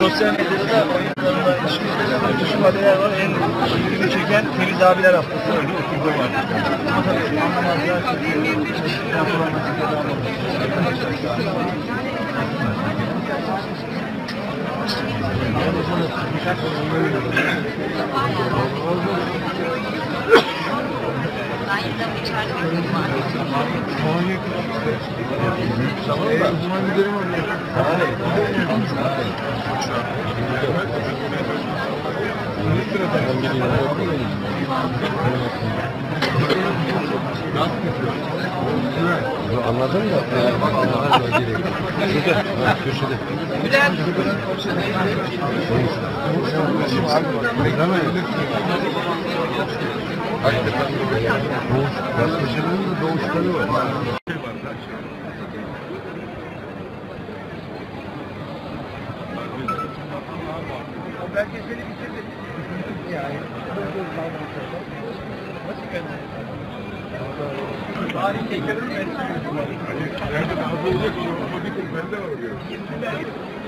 sosyal medyada da oyunlarında şu maddeler var. En ilgimi çeken Filiz abiler haftası öyle okulda var. Ama tabii anlamazlar. Anladın mı? Şurada, köşede. Gazetecilerin de doğuşları var. Belgeseli bitirdik. Yani. Nasıl kendine? Tarih tekrarı mı? Nerede daha da olacak? Bende var.